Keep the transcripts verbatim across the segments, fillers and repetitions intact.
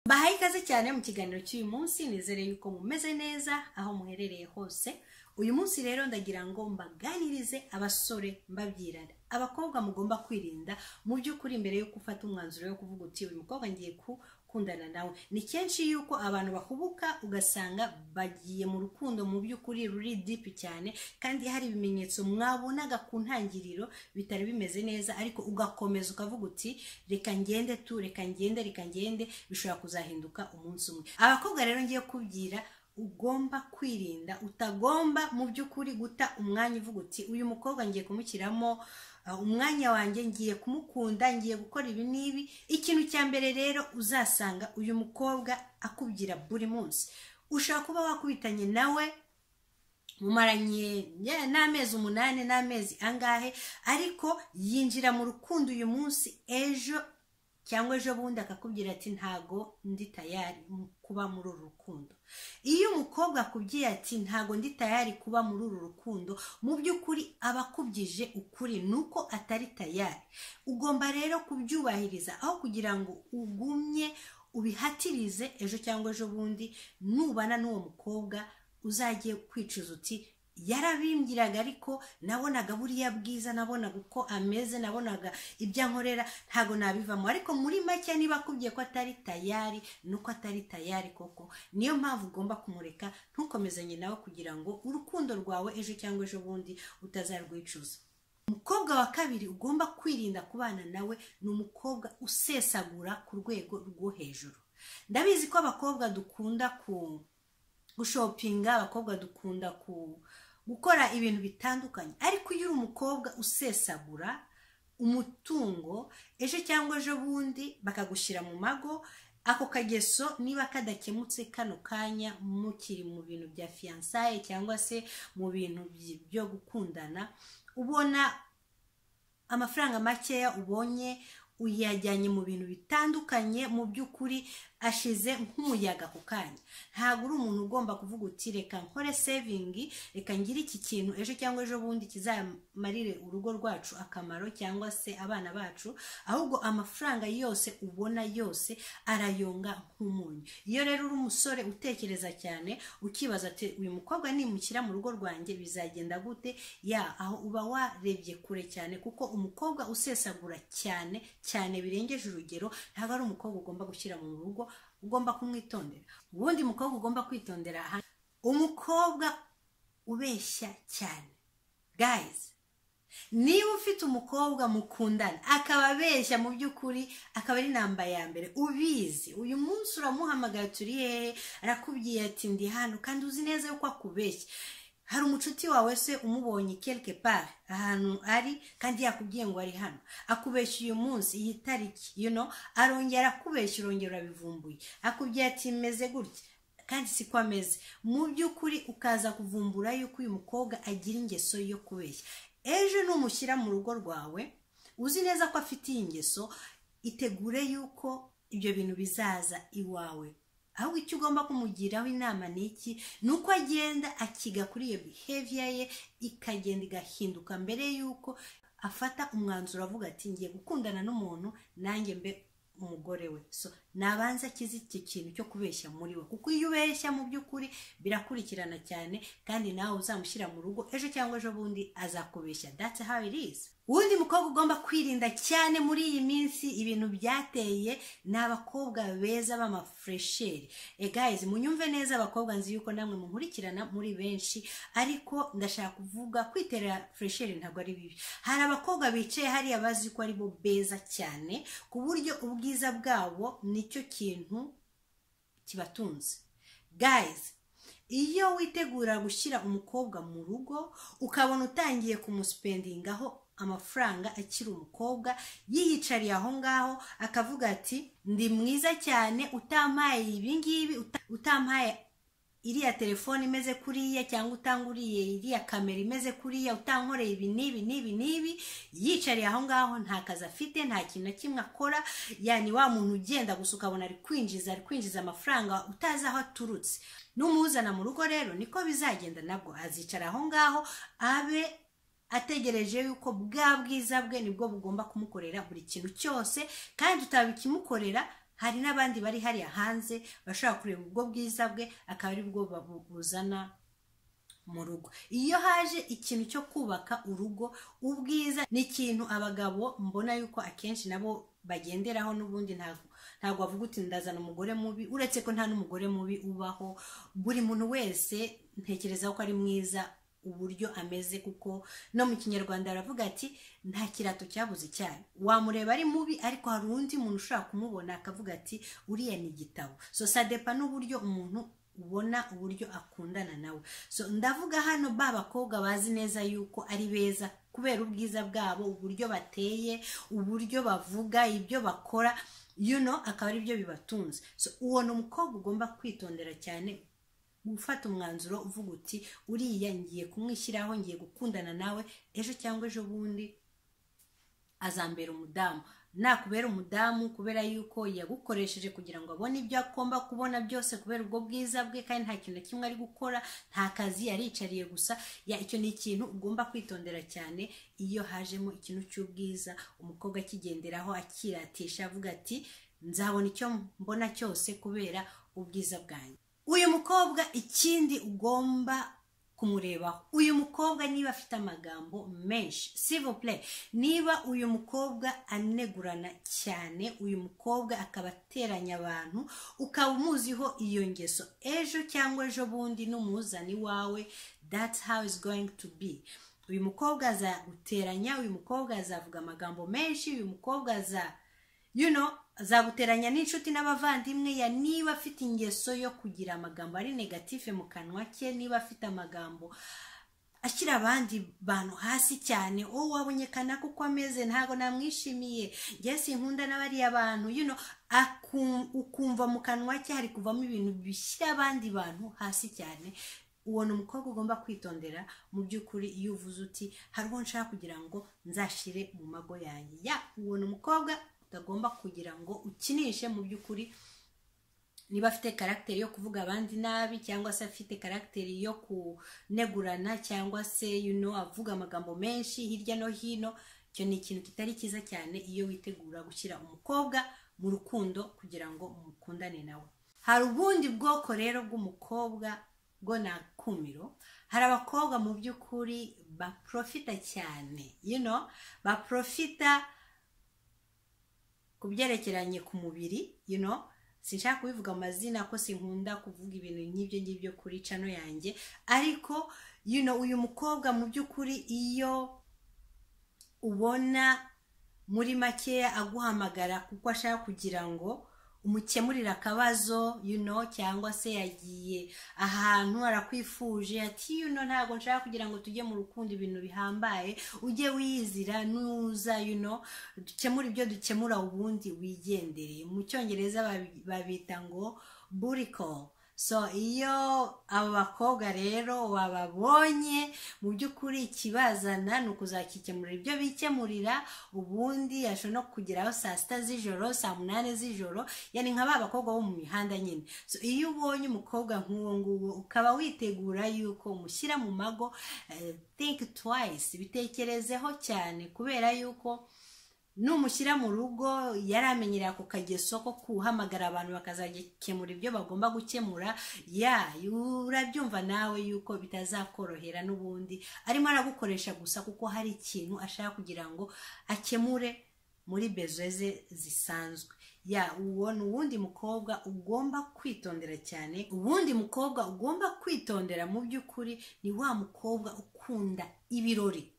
Bahaye ikaze cyane mu kiganiro cy'uyu munsi, nizere yuko mumeze neza aho muherereye hose. Uyu munsi rero ndagira ngo mbaganirize abasore mbabwira abakobwa mugomba kwirinda mu by'ukuri mbere yo gufata umwanzuro yo kuvuga uti uyu mukobwa ngiye gukundana nawe. Ni kenshi yuko abantu bahubuka ugasanga bagiye mu rukundo mu by'ukuri ruri deep cyane, kandi hari ibimenyetso mwabonaga ku ntangiriro bitari bimeze neza, ariko ugakomeza ukavuga uti reka ngende tu reka ngende reka ngende bishobora kuzahinduka umunsi umwe. Abakobwa rero ngiye kubwira ugomba kwirinda, utagomba mu by'ukuri guta umwanya uvuga uti uyu mukobwa ngiye kumukiramo uh, umwanya wanjye, ngiye kumukunda, ngiye gukora ibi nibi. Ikintu cya mbere rero uzasanga uyu mukobwa akubwira buri munsi, ushaka kuba wakubitanye nawe mumaranye yeah, n'amezi umunani n'amezi angahe, ariko yinjira mu rukundo uyu munsi, ejo cyangwa ejo bundi akakubwira ati ntago ndi tayari kuba muri uru rukundo. Iyo umukobwa akubwiye ati ntago ndi tayari kuba muri uru rukundo, mu by'ukuri abakubwije ukuri nuko atari tayari. Ugomba rero kubyubahiriza aho kugira ngo ugumye ubihatirize, ejo cyangwa ejo bundi nubana n'uwo mukobwa uzagiye kwicuza uti yarabimbwiraga ariko nabonaga buriya bwiza, nabonaga uko ameze, nabonaga ibyo ankorera, ntago nabivamo. Ariko muri make niba akubwiye ko atari tayari, nuko atari tayari koko. Niyo mpamvu ugomba kumureka, ntukomezanye nawe kugira ngo urukundo rwawe ejo cyangwa ejo bundi utazarwicuza. Umukobwa wa kabiri ugomba kwirinda kubana nawe ni umukobwa usesagura ku rwego rwo hejuru. Ndabizi ko abakobwa dukunda ku gushopinga, abakobwa dukunda ku gukora ibintu bitandukanye, ariko iyo uri umukobwa usesagura umutungo, ejo cyangwa ejo bundi bakagushyira mu mago, ako kageso niba kadakemutse kano kanya mukiri mu bintu bya fiançailles cyangwa se mu bintu byo gukundana, ubona amafaranga makeya ubonye uyajyanye mu bintu bitandukanye, mu by'ukuri ashize nk'umuyaga ku kanya. Ntabwo uri umuntu ugomba kuvuga uti reka nkore saving, reka ngire iki kintu ejo cyangwa ejo bundi kizamarire urugo rwacu akamaro cyangwa se abana bacu, ahubwo amafaranga yose ubona yose arayonga nk'umunyu. Iyo rero uri umusore utekereza cyane ukibaza ati uyu mukobwa nimukira mu rugo rwanjye bizagenda gute, ya aho uba warebye kure cyane, kuko umukobwa usesagura cyane cyane birengeje urugero ntabwo ari umukobwa ugomba gushyira mu rugo, ugomba kumwitondera. Ubundi mukobwa ugomba kwitondera aha, umukobwa ubeshya cyane. Guys, niba ufite umukobwa mukundana akaba abeshya, mu by'ukuri akaba ari namba ya mbere, ubizi uyu munsi uramuhamagara turi hehe, arakubwiye ati ndi hano, kandi uzi neza yuko akubeshya. Hari umucuti wawe se umubonye quelque part ahantu ari kandi yakubwiye ngo ari hano, akubeshya uyu munsi iyi tariki, you know, arongera akubeshya, urongera urabivumbuye, akubwiye ati meze gutya kandi siko ameze. Mu by'ukuri ukaza kuvumbura yuko uyu mukobwa agira ingeso yo kubeshya. Ejo numushyira mu rugo rwawe uzi neza ko afite iyi ngeso, itegure yuko ibyo bintu bizaza iwawe. Ahubwo icyo ugomba kumugiraho inama ni iki, nuko agenda akiga kuri iyo behavior ye, ikagenda igahinduka mbere yuko afata umwanzuro avuga ati ngiye gukundana n'umuntu nanjye mbe umugore we. So nabanza kizi iki kintu cyo kubeshya muri we, kuko iyo ubeshya mu by'ukuri birakurikirana cyane, kandi nawe uzamushyira mu rugo ejo cyangwa ejo bundi azakubeshya. That's how it is. Undi mukobwa ugomba kwirinda cyane muri iyi minsi ibintu byateye ni abakobwa beza b'amafresheri. E guys, munyumve neza abakobwa, nzi yuko namwe munkurikirana muri benshi, ariko ndashaka kuvuga kwitera fresheri ntabwo ari bibi. Hari abakobwa bicaye hariya bazi ko ari bo beza cyane, ku buryo ubwiza bwabo nicyo kintu kibatunze. Guys, iyo witegura gushyira umukobwa mu rugo ukabona utangiye kumuspendingaho amafaranga akiri umukobwa, yiyicariye aho ngaho akavuga ati ndi mwiza cyane, utampaye ibi ngibi, utampaye iriya telefone imeze kuriya, cyangwa utanguriye iriya kamera imeze kuriya, utankoreye ibi nibi nibi nibi, yicariye aho ngaho nta kazi afite, nta kintu na kimwe akora. Yani wa muntu ugenda gusa ukabona ari kwinjiza ari kwinjiza amafaranga utazi aho aturutse. Numuzana mu rugo rero niko bizagenda, nabwo azicara aho ngaho abe ategereje yuko bwa bwiza bwe nibwo bugomba kumukorera buri kintu cyose, kandi utabikimukorera hari n'abandi bari hariya hanze bashobora kureba ubwo bwiza bwe akaba ari bwo buzana mu rugo. Iyo haje ikintu cyo kubaka urugo, ubwiza ni ikintu abagabo mbona yuko akenshi nabo bagenderaho, n'ubundi ntabwo ntabwo bavuga uti ndazana umugore mubi, uretse ko nta n'umugore mubi ubaho. Buri muntu wese ntekereza ko ari mwiza uburyo ameze, kuko no mu Kinyarwanda aravuga ati nta kirato cyabuze icyayi. Wamureba ari mubi ariko hari undi muntu ushobora kumubona akavuga ati uriya ni igitabo. So ça dépend n'uburyo umuntu ubona uburyo akundana nawe. So ndavuga hano ba bakobwa bazi neza yuko ari beza kubera ubwiza bwabo, uburyo bateye, uburyo bavuga, ibyo bakora, you know, akaba ari byo bibatunze. So uwo ni umukobwa ugomba kwitondera cyane, gufata umwanzuro uvuga uti uriya ngiye kumwishyiraho, ngiye gukundana nawe, ejo cyangwa ejo bundi azambera umudamu. Nakubera umudamu kubera yuko yagukoresheje kugira ngo abone ibyo akomba kubona byose kubera ubwo bwiza bwe, kandi nta kintu kimwe ari gukora, nta kazi, yaricariye gusa. Ya icyo ni ikintu ugomba kwitondera cyane. Iyo hajemo ikintu cy'ubwiza, umukobwa akigenderaho akiratisha avuga ati nzabona icyo mbona cyose kubera ubwiza bwanjye. Uyu mukobwa ikindi ugomba kumurebaho, uyu mukobwa niba afite amagambo menshi, s'il vous plaît, niba uyu mukobwa anegurana cyane, uyu mukobwa akaba ateranya abantu, ukaba umuziho iyo ngeso, ejo cyangwa ejo bundi n'umuzani wawe, that's how it's going to be. Uyu mukobwa azaguteranya, uyu mukobwa azavuga amagambo menshi, uyu mukobwa aza you know azaguteranya n'inshuti n'abavandimwe. Ya niba afite ingeso yo kugira amagambo ari negative mu kanwa ke, niba afite amagambo ashyira abandi bantu hasi cyane, oh wabonye kana kuko ameze ntago namwishimiye, ngiye sinkunda n'abari abantu, you know, ukumva mu kanwa ke hari kuvamo ibintu bishyira abandi bantu hasi cyane. Uwo ni umukobwa ugomba kwitondera mu by'ukuri. Iyo uvuze uti hariho nshaka kugira ngo nzashire mu mago yanjye, ya uwo ni umukobwa utagomba kugira ngo ukinishe mu by'ukuri. Niba afite karakteri yo kuvuga abandi nabi, cyangwa se afite karakteri yo kunegurana, cyangwa se you know avuga amagambo menshi hirya no hino, cyo ni ikintu kitari cyiza cyane iyo witegura gushyira umukobwa mu rukundo kugira ngo umukundane nawe. Hari ubundi bwoko rero bw'umukobwa bwo nakumiro. Hari abakobwa mu by'ukuri baprofita cyane, you know, baprofita kubyerekeranye ku mubiri, you know. Sinshaka kubivuga amazina ko sinkunda kuvuga ibintu nk'ibyo ngibyo kuri chano yanjye, ariko you know uyu mukobwa mu by'ukuri iyo ubona muri makeya aguhamagara kuko ashaka kugira ngo umukemurira akabazo, you know, cyangwa se yagiye ahantu arakwifuje ati you know ntago nshaka kugira ngo tujye mu rukundo ibintu bihambaye, ujye wiyizira nuza, you know, dukemura ibyo dukemura ubundi wigendere. Mu Cyongereza babita ngo booty call. So iyo abo bakobwa rero wababonye mu by'ukuri ikibazana ni ukuzakikemurira ibyo bikemurira, ubundi ashobora no kugeraho saa sita z'ijoro, saa munani z'ijoro, yani nka ba bakobwa bo mu mihanda nyine. So iyo ubonye umukobwa nk'uwo nguwo ukaba witegura yuko umushyira mu mago, uh, think twice, bitekerezeho cyane, kubera yuko numushyira mu rugo yaramenyera ku kageso ko kuhamagara abantu bakazagikemura ibyo bagomba gukemura, ya urabyumva nawe yuko bitazakorohera, n'ubundi arimo aragukoresha gusa kuko hari ikintu ashaka kugira ngo akemure muri bezeze zisanzwe. Ya uwo ni uwundi mukobwa ugomba kwitondera cyane. Uwundi mukobwa ugomba kwitondera mu by'ukuri ni wa mukobwa ukunda ibirori.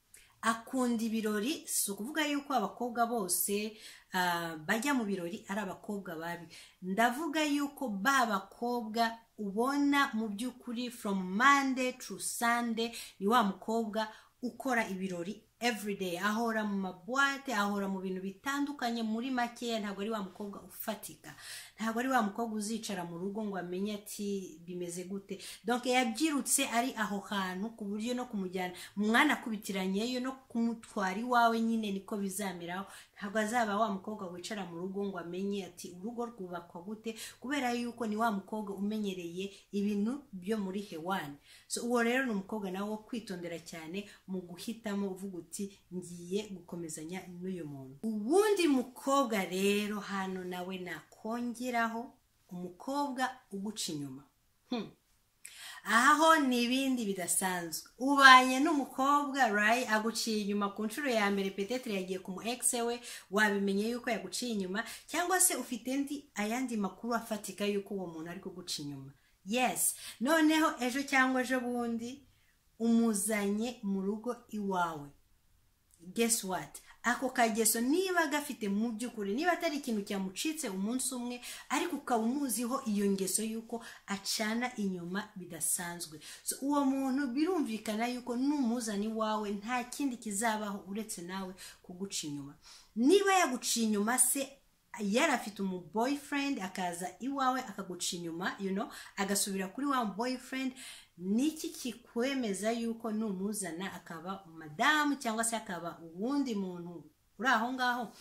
Akunda ibirori, si ukuvuga yuko abakobwa bose uh, bajya mu birori ari abakobwa babi. Ndavuga yuko ba bakobwa ubona mu by'ukuri from Monday to Sunday ni wa mukobwa ukora ibirori everyday, ahora mu mabwate, ahora mu bintu bitandukanye. Muri makeya ntabwo ari wa mukobwa ufatika, ntabwo ari wa mukobwa uzicara mu rugo ngo amenye ati bimeze gute. Donc yabyirutse ari aho hantu ku buryo no kumujyana mwana kubitiranyeyo no kumutwara iwawe nyine niko bizamiraho. Ntabwo azaba wa mukobwa wicara mu rugo ngo amenye ati urugo rwubakwa gute, kubera yuko ni wa mukobwa umenyereye ibintu byo muri hewani. So uwo rero ni umukobwa nawe wo kwitondera cyane mu guhitamo, uvuga uti ngiye gukomezanya n'uyu muntu. Ubundi mukobwa rero hano nawe nakongeraho umukobwa uguca inyuma. Hmm. Aho nibindi bidasanzwe. Ubanye n'umukobwa right aguciye inyuma ku nshuro ya mbere, petetre yagiye ku mu ex we, wabimenye yuko yaguciye inyuma, cyangwa se ufite ndi ayandi makuru afatika yuko uwo muntu ari kuguca inyuma. Yes, noneho ejo cyangwa ejo bundi umuzanye mu rugo iwawe. Guess what? Ako kageso niba gafite mu byukuri, niba atari ikintu cyamucitse umunsi umwe, ariko ukaba umuziho iyo ngeso yuko acana inyuma bidasanzwe. So uwo muntu birumvikana yuko numuzani wawe nta kindi kizabaho uretse nawe kuguca inyuma. Niba yaguciye inyuma se yarafite umu boyfriend akaza iwawe akaguca inyuma, you know, agasubira kuri wa boyfriend, niki kikwemeza yuko numuzana akaba madamu cyangwa se akaba uwundi muntu uri aho ngaho?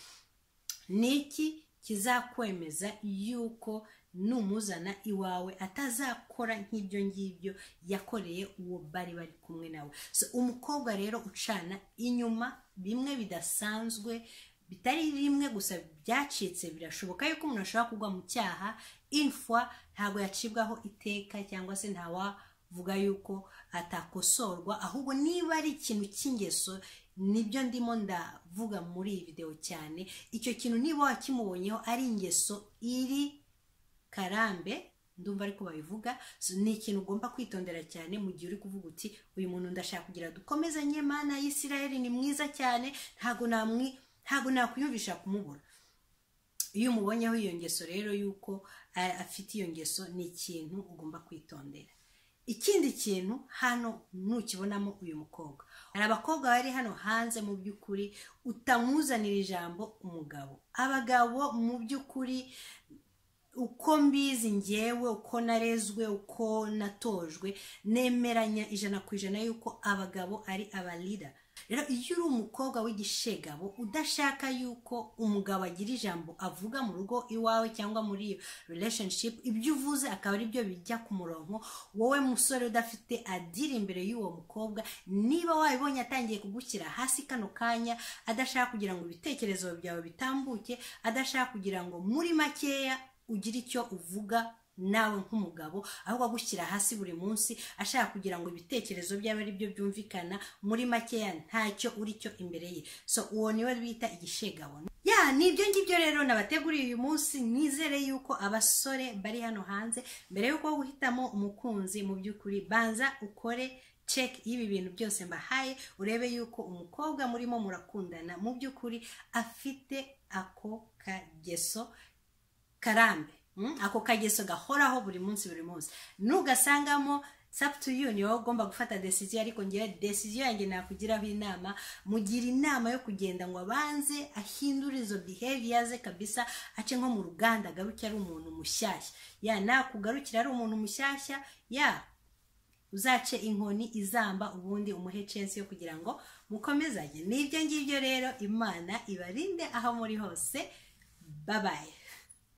Niki kizakwemeza yuko numuzana iwawe atazakora nk'ibyo ngibyo yakoreye uwo bari bari kumwe nawe? So umukobwa rero ucana inyuma bimwe bidasanzwe, bitari rimwe gusa byacitse, birashoboka yuko umuntu ashobora kugwa mu cyaha infwa, ntago yacibwaho iteka cyangwa se ntawa vuga yuko atakosorwa, ahubwo niba ari ikintu cy'ingeso, nibyo ndimo ndavuga muri iyi video cyane. Icyo kintu niba wakimubonyeho ari ingeso iri karambe, ndumva ariko babivuga, so ni ikintu ugomba kwitondera cyane mu gihe uri kuvuga uti uyu muntu ndashaka kugira dukomezanye, Mana y'Isiraheli ni mwiza cyane, ntago namwi ntago nakuyumvisha kumubura. Iyo umubonyeho iyo ngeso rero yuko afite iyo ngeso, ni ikintu ugomba kwitondera. Ikindi kintu hano nukibonamo uyu mukobwa, hari abakobwa bari hano hanze mu byukuri utamuzanira ijambo umugabo. Abagabo mu byukuri uko mbizi ngewe, uko narezwe, uko natojwe, nemeranya ijana ku ijana yuko abagabo ari abalida. Rero iyo uri umukobwa w'igishegabo udashaka yuko umugabo agira ijambo avuga mu rugo iwawe cyangwa muri iyo relationship, ibyo uvuze akaba ari byo bijya ku murongo, wowe musore udafite adiri imbere y'uwo mukobwa, niba wabibonye atangiye kugushyira hasi kano kanya, adashaka kugira ngo ibitekerezo byawe bitambuke, adashaka kugira ngo muri makeya ugire icyo uvuga nawe nk'umugabo, ahubwo agushyira hasi buri munsi ashaka kugira ngo ibitekerezo byawe ari byo byumvikana, muri makeya ntacyo uri cyo imbere ye. So uwo niwe bita igishegabo. Ya nibyo ngibyo rero nabateguriye uyu munsi. Nizere yuko abasore bari hano hanze, mbere yuko guhitamo umukunzi, mu byukuri banza ukore check y'ibi bintu byose mbahaye, urebe yuko umukobwa murimo murakundana mu byukuri afite ako kageso karambe. Mm? Ako kageso gahoraho buri munsi buri munsi. Nugasangamo, it's up to you, niyo ugomba gufata decision, ariko ngiye decision yanjye nakugiraho inama, mugira inama yo kugenda ngo abanze ahindura izo behaviors kabisa, ace nko mu ruganda agaruke ari umuntu mushyashya. Ya nakugarukira ari umuntu mushyashya, ya uzace inkoni izamba, ubundi umuhe chance yo kugira ngo mukomezanye. Nibyo ngibyo rero, Imana ibarinde aho muri hose. Bye bye.